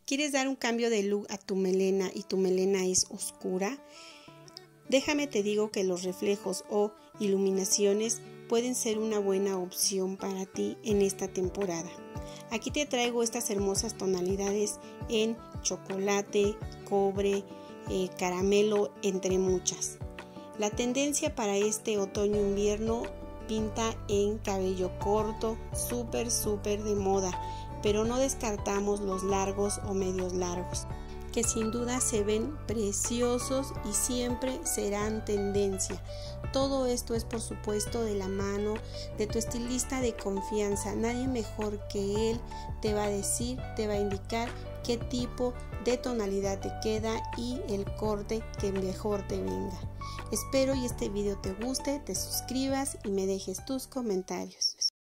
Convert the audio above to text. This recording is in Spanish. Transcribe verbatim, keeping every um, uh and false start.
¿Quieres dar un cambio de look a tu melena y tu melena es oscura? Déjame te digo que los reflejos o iluminaciones pueden ser una buena opción para ti en esta temporada. Aquí te traigo estas hermosas tonalidades en chocolate, cobre, eh, caramelo, entre muchas. La tendencia para este otoño-invierno pinta en cabello corto, súper súper de moda, pero no descartamos los largos o medios largos, que sin duda se ven preciosos y siempre serán tendencia. Todo esto es por supuesto de la mano de tu estilista de confianza. Nadie mejor que él te va a decir, te va a indicar qué tipo de tonalidad te queda y el corte que mejor te venga. Espero y este video te guste, te suscribas y me dejes tus comentarios.